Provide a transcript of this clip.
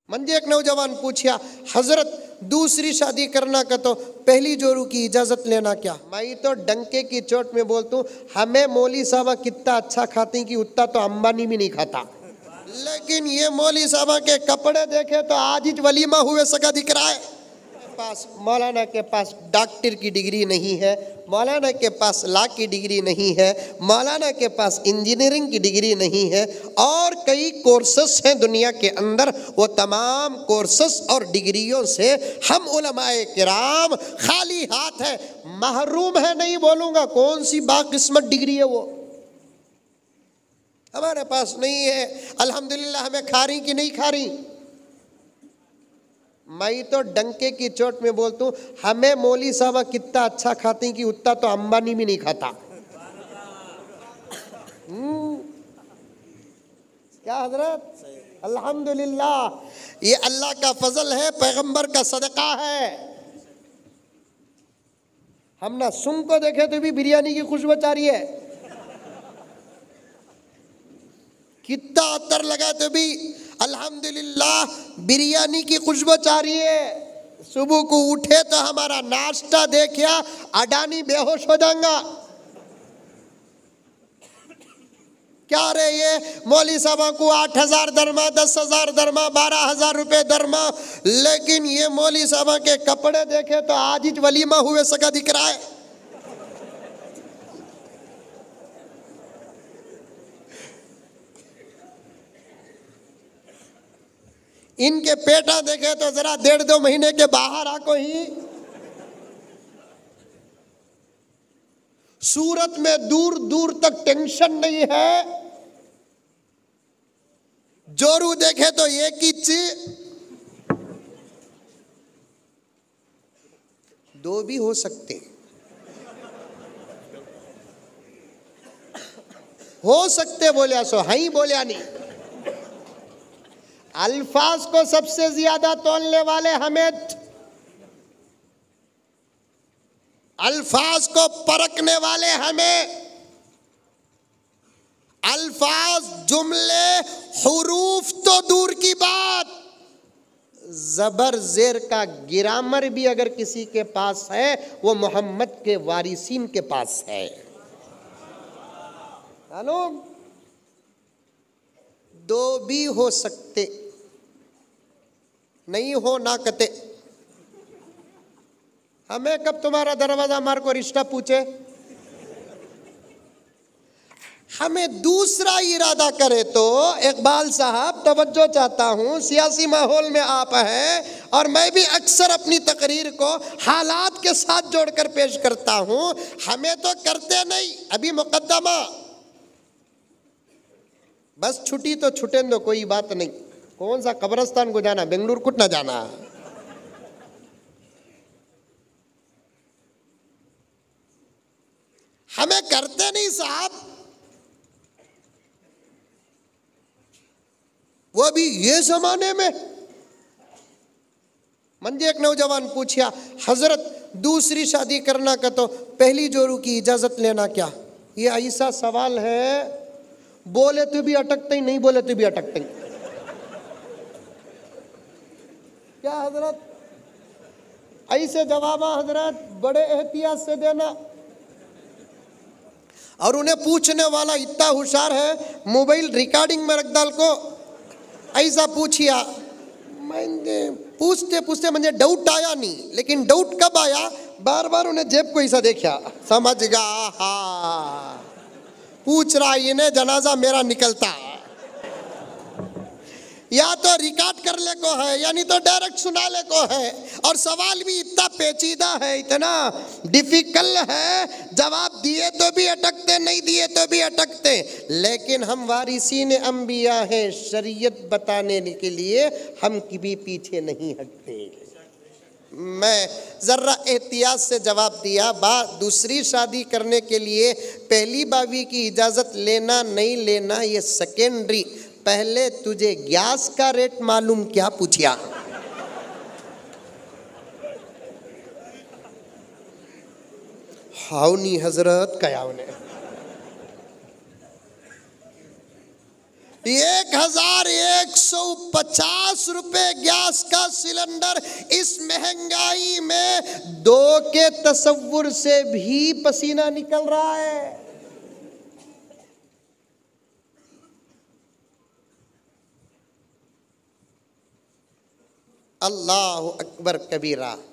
मंजे एक नौजवान पूछा, हजरत दूसरी शादी करना का तो पहली जोरू की इजाजत लेना क्या? मैं तो डंके की चोट में बोलता हूँ, हमें मौली साहबा कितना अच्छा खाती कि उतना तो अंबानी भी नहीं खाता। लेकिन ये मौली साहबा के कपड़े देखे तो आज ही वलीमा हुए सका दिख रहा है। मौलाना के पास डॉक्टर की डिग्री नहीं है, मौलाना के पास लॉ की डिग्री नहीं है, मौलाना के पास इंजीनियरिंग की डिग्री नहीं है, और कई कोर्सेस हैं दुनिया के अंदर। वो तमाम कोर्सेस और डिग्रियों से हम उलमाए किराम खाली हाथ है, महरूम है। नहीं बोलूँगा कौन सी बाकिस्मत डिग्री है वो हमारे पास नहीं है। अल्हम्दुलिल्लाह हमें खा रही कि नहीं खा रही। मैं तो डंके की चोट में बोलता हूँ, हमें मौली साहबा कितना अच्छा खाती कि उतना तो अंबानी भी नहीं खाता। क्या हजरत, अल्हम्दुलिल्लाह, ये अल्लाह का फजल है, पैगंबर का सदका है। हम ना सुन को देखे तो भी बिरयानी की खुशबू आ रही है, कितना अतर लगा तो भी अल्हम्दुलिल्लाह बिरयानी की खुशबू आ रही है। सुबह को उठे तो हमारा नाश्ता देखिया, अडानी बेहोश हो जाएगा। क्या रे ये मौली साहबा को 8,000 दरमा, 10,000 दरमा, 12,000 रुपए दरमा, लेकिन ये मौली साहबा के कपड़े देखे तो आज ही वलीमा हुए सका दिख रहा है। इनके पेटा देखे तो जरा 1.5-2 महीने के बाहर आको ही। सूरत में दूर दूर तक टेंशन नहीं है, जोरू देखे तो एक ही चीज, दो भी हो सकते, हो सकते बोलिया सो हई बोलिया नहीं। अल्फाज को सबसे ज्यादा तोलने वाले हमें, अल्फाज को परखने वाले हमें, अल्फाज, जुमले, हुरूफ तो दूर की बात, जबर जेर का गिरामर भी अगर किसी के पास है वो मोहम्मद के वारिसीन के पास है। मालूम, दो भी हो सकते, नहीं हो ना कते। हमें कब तुम्हारा दरवाजा मार को रिश्ता पूछे, हमें दूसरा इरादा करे तो। इकबाल साहब तवज्जो चाहता हूं, सियासी माहौल में आप हैं और मैं भी अक्सर अपनी तकरीर को हालात के साथ जोड़कर पेश करता हूं। हमें तो करते नहीं, अभी मुकद्दमा, बस छुट्टी तो छुटे दो, कोई बात नहीं। कौन सा कब्रस्तान को जाना, बेंगलुरु कुछ ना जाना। हमें करते नहीं साहब, वो भी ये जमाने में। मंजे एक नौजवान पूछा, हजरत दूसरी शादी करना का तो पहली जोरू की इजाजत लेना क्या? ये ऐसा सवाल है, बोले तो भी अटकते ही, नहीं बोले तो भी अटकते ही। क्या हजरत, ऐसे जवाब हजरत बड़े एहतियात से देना। और उन्हें पूछने वाला इतना होशियार है, मोबाइल रिकॉर्डिंग में रख डाल को ऐसा पूछिया। मैंने पूछते पूछते मुझे डाउट आया नहीं, लेकिन डाउट कब आया, बार बार उन्हें जेब को ऐसा देखा, समझ गया, हाँ पूछ रहा इन्हें जनाजा मेरा निकलता। या तो रिकॉर्ड कर ले को है, यानी तो डायरेक्ट सुना ले को है। और सवाल भी इतना पेचीदा है, इतना डिफिकल्ट है, जवाब दिए तो भी अटकते, नहीं दिए तो भी अटकते। लेकिन हम वारिसीन अंबिया हैं, शरीयत बताने के लिए हम कभी पीछे नहीं हटते। मैं जरा एहतियात से जवाब दिया, दूसरी शादी करने के लिए पहली बावी की इजाजत लेना नहीं लेना ये सेकेंडरी, पहले तुझे गैस का रेट मालूम क्या पूछिया? हाउनी हजरत कयावने 1150 रुपए गैस का सिलेंडर, इस महंगाई में 2 के तसव्वुर से भी पसीना निकल रहा है। अल्लाह अकबर कबीरा।